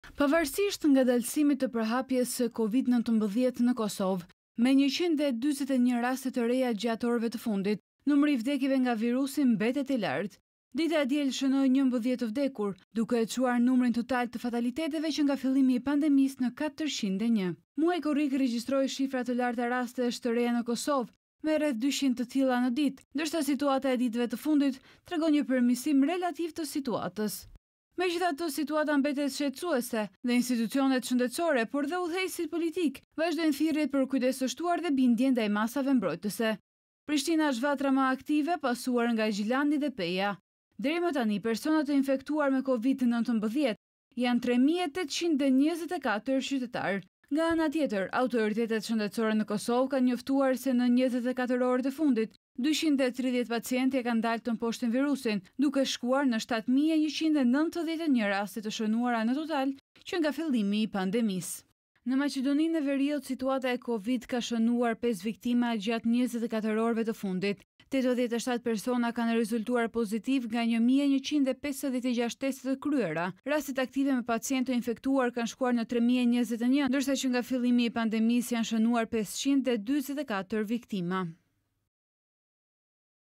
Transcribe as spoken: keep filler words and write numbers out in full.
Pavarësisht nga dalësimit të përhapjes së kovid nëntëmbëdhjetë në Kosovë, me njëqind e dyzet e një raste të reja gjatë orëve të fundit, numri i vdekjeve nga virusi mbetet i lartë. Dita e diel shënoi njëmbëdhjetë vdekur, duke e çuar numrin total të fataliteteve që nga fillimi i pandemisë në katërqind e një. Muaji korrik regjistroi shifra të larta rastesh të reja në Kosovë, me rreth dyqind të tilla në ditë, ndërsa situata e ditëve të fundit tregon një përmirësim relativ të situatës. Megjithatë, situata mbetet shqetësuese dhe institucionet shëndetësore, por dhe udhëheqësit politik vazhdojnë thirrjet për kujdes të shtuar dhe bindje ndaj masave mbrojtëse. Prishtina është vatra më aktive, pasuar nga Gjilandi dhe Peja. Deri më tani, personat e infektuar me kovid nëntëmbëdhjetë janë tre mijë e tetëqind e njëzet e katër qytetarë. Nga ana tjetër, autoritetet shëndetësore në Kosovë kanë njoftuar se në njëzet e katër orët e fundit, dyqind e tridhjetë pacientë e kanë dalë të mposhtin virusin, duke shkuar në shtatë mijë e njëqind e nëntëdhjetë e një raste të shënuara në total që nga fillimi i pandemisë. Në Maqedoninë e Veriut, situata e Covid ka shënuar pesë viktima gjatë njëzet e katër orëve të fundit. tetëdhjetë e shtatë persona kanë rezultuar pozitiv nga një mijë e njëqind e pesëdhjetë e gjashtë teste të kryera. Rastet aktive me pacientë të infektuar kanë shkuar në tre mijë e njëzet e një, ndërsa që nga fillimi i pandemisë janë shënuar pesëqind e dyzet e katër viktima.